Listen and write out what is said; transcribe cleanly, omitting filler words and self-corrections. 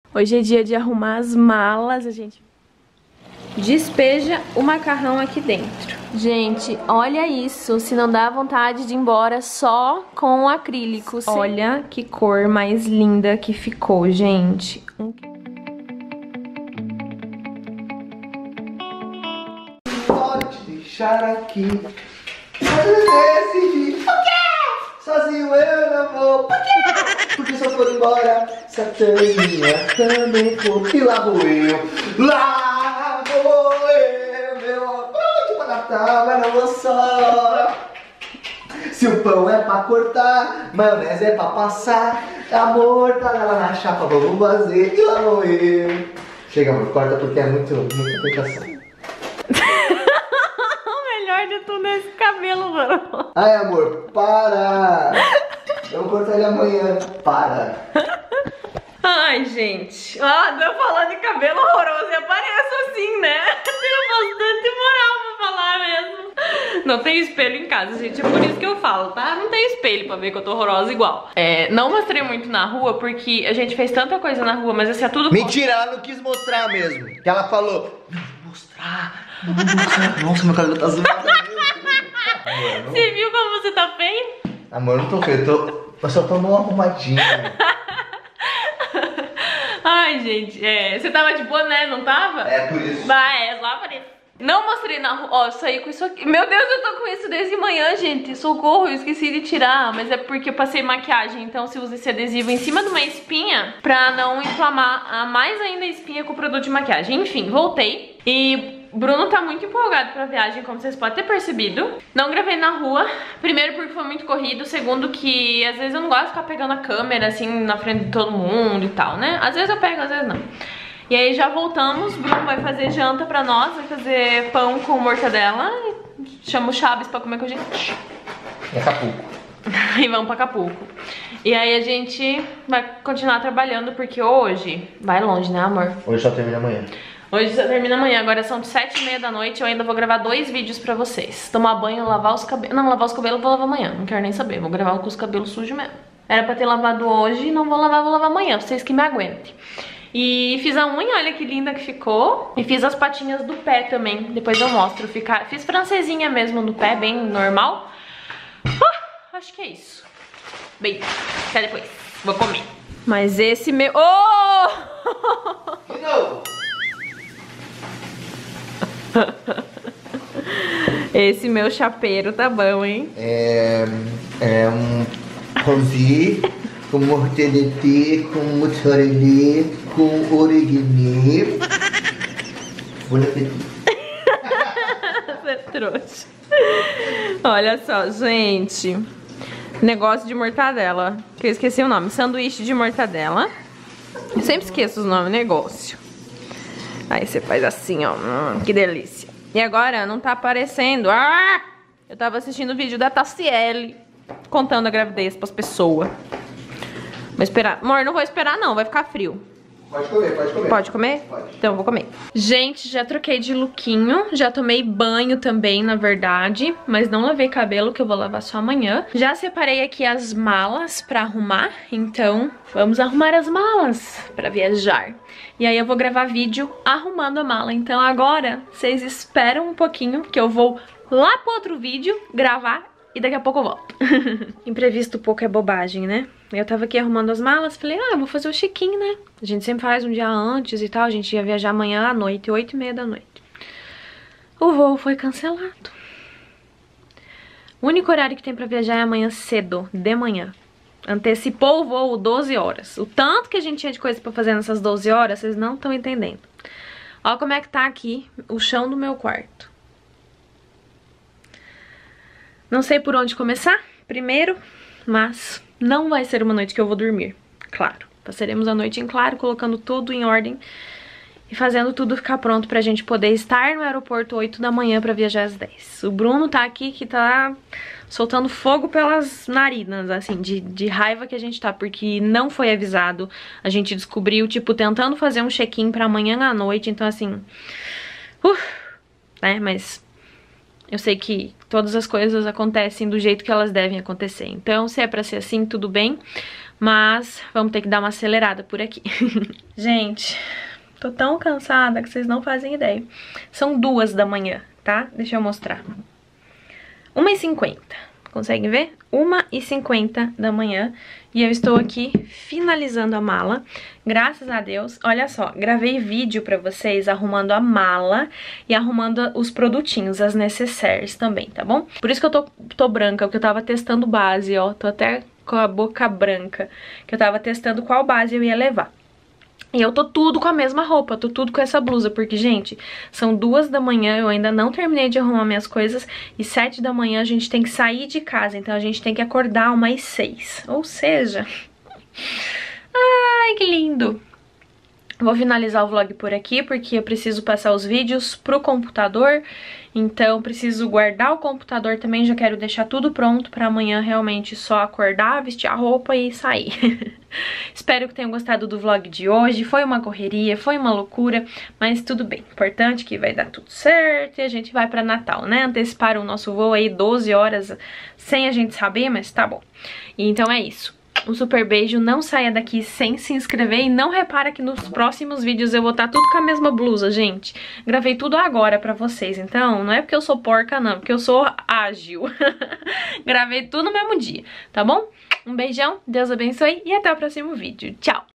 Hoje é dia de arrumar as malas, a gente despeja o macarrão aqui dentro. Gente, olha isso, se não dá vontade de ir embora só com acrílico. Sim. Olha que cor mais linda que ficou, gente. Pode deixar aqui. Decidi. Por quê? Sozinho eu não vou. Por quê? Porque se eu for embora, Sataninha também for. E lá vou eu. Lá vou eu, meu amor. Que pra Natal, mas não vou só. Se o pão é pra cortar, maionese é pra passar. Amor, tá lá na chapa, vamos fazer. E lá vou eu. Chega, amor, corta porque é muita aplicação. Melhor de tudo é esse cabelo, mano. Ai, amor, para! Eu vou cortar ele amanhã. Para! Ai, gente. Ó, tô falando de cabelo horroroso e apareço assim, né? Tenho bastante moral pra falar mesmo. Não tem espelho em casa, gente. É por isso que eu falo, tá? Não tem espelho pra ver que eu tô horrorosa igual. Não mostrei muito na rua porque a gente fez tanta coisa na rua, mas assim, é tudo... Mentira, ela não quis mostrar mesmo. Que ela falou, não vou mostrar, não vou mostrar. Nossa, meu cabelo tá zoado mesmo. Amor, não... Você viu como você tá feio? Amor, não tô feio, eu só tô mal arrumadinho. Ai, gente, você tava de boné, não tava? É por isso. Lá aparece. Não mostrei na rua, ó, saí com isso aqui. Meu Deus, eu tô com isso desde manhã, gente. Socorro, eu esqueci de tirar. Mas é porque eu passei maquiagem, então se usa esse adesivo em cima de uma espinha pra não inflamar mais ainda a espinha com o produto de maquiagem. Enfim, voltei. E Bruno tá muito empolgado pra viagem, como vocês podem ter percebido. Não gravei na rua. Primeiro porque foi muito corrido. Segundo que às vezes eu não gosto de ficar pegando a câmera assim na frente de todo mundo e tal, né? Às vezes eu pego, às vezes não. E aí já voltamos, Bruno vai fazer janta pra nós, vai fazer pão com mortadela. Chama o Chaves pra comer com a gente. É Acapulco. E vamos pra Acapulco. E aí a gente vai continuar trabalhando, porque hoje vai longe, né, amor? Hoje só termina amanhã. Hoje só termina amanhã, agora são 7h30 da noite. Eu ainda vou gravar 2 vídeos pra vocês. Tomar banho, lavar os cabelos. Não, lavar os cabelos eu vou lavar amanhã, não quero nem saber. Vou gravar com os cabelos sujos mesmo. Era pra ter lavado hoje, não vou lavar amanhã, vocês que me aguentem. E fiz a unha, olha que linda que ficou. E fiz as patinhas do pé também, depois eu mostro. Fiz francesinha mesmo no pé, bem normal. Acho que é isso. Beijo, até depois, vou comer. Mas esse meu... Oh! De novo. Esse meu chapeiro tá bom, hein? É um rosé com mortadela, com mozzarella, com oregano. Bom apetite. Você é trouxa. Olha só, gente. Negócio de mortadela, que eu esqueci o nome. Sanduíche de mortadela. Eu sempre esqueço os nomes, negócio. Aí você faz assim, ó. Que delícia. E agora não tá aparecendo. Ah! Eu tava assistindo o vídeo da Tassiele contando a gravidez pras pessoas. Vou esperar. Amor, não vou esperar não, vai ficar frio. Pode comer, pode comer. Pode comer? Pode. Então eu vou comer. Gente, já troquei de lookinho. Já tomei banho também, na verdade. Mas não lavei cabelo, que eu vou lavar só amanhã. Já separei aqui as malas pra arrumar. Então, vamos arrumar as malas pra viajar. E aí eu vou gravar vídeo arrumando a mala. Então agora, vocês esperam um pouquinho, que eu vou lá pro outro vídeo gravar. E daqui a pouco eu volto. Imprevisto pouco é bobagem, né? Eu tava aqui arrumando as malas, falei, eu vou fazer o check-in, né? A gente sempre faz um dia antes e tal, a gente ia viajar amanhã à noite, 8h30 da noite. O voo foi cancelado. O único horário que tem pra viajar é amanhã cedo, de manhã. Antecipou o voo 12 horas. O tanto que a gente tinha de coisa pra fazer nessas 12 horas, vocês não estão entendendo. Olha como é que tá aqui o chão do meu quarto. Não sei por onde começar, primeiro, mas não vai ser uma noite que eu vou dormir, claro. Passaremos a noite em claro, colocando tudo em ordem e fazendo tudo ficar pronto pra gente poder estar no aeroporto 8 da manhã pra viajar às 10. O Bruno tá aqui que tá soltando fogo pelas narinas, assim, de raiva que a gente tá, porque não foi avisado. A gente descobriu, tipo, tentando fazer um check-in pra amanhã à noite, então assim... né, mas... eu sei que todas as coisas acontecem do jeito que elas devem acontecer. Então, se é pra ser assim, tudo bem. Mas vamos ter que dar uma acelerada por aqui. Gente, tô tão cansada que vocês não fazem ideia. São 2 da manhã, tá? Deixa eu mostrar. 1h50. Conseguem ver? 1h50 da manhã. E eu estou aqui finalizando a mala. Graças a Deus. Olha só, gravei vídeo pra vocês arrumando a mala e arrumando os produtinhos, as necessaires também, tá bom? Por isso que eu tô branca, porque eu tava testando base, ó. Tô até com a boca branca, que eu tava testando qual base eu ia levar. E eu tô tudo com a mesma roupa, tô tudo com essa blusa, porque, gente, são 2 da manhã, eu ainda não terminei de arrumar minhas coisas, e 7 da manhã a gente tem que sair de casa, então a gente tem que acordar umas 6, ou seja... Ai, que lindo! Vou finalizar o vlog por aqui, porque eu preciso passar os vídeos pro computador, então preciso guardar o computador também, já quero deixar tudo pronto pra amanhã realmente só acordar, vestir a roupa e sair. Espero que tenham gostado do vlog de hoje, foi uma correria, foi uma loucura, mas tudo bem. Importante que vai dar tudo certo e a gente vai pra Natal, né? Anteciparam o nosso voo aí 12 horas sem a gente saber, mas tá bom. Então é isso. Um super beijo, não saia daqui sem se inscrever e não repara que nos próximos vídeos eu vou estar tudo com a mesma blusa, gente. Gravei tudo agora pra vocês, então não é porque eu sou porca não, porque eu sou ágil. Gravei tudo no mesmo dia, tá bom? Um beijão, Deus abençoe e até o próximo vídeo. Tchau!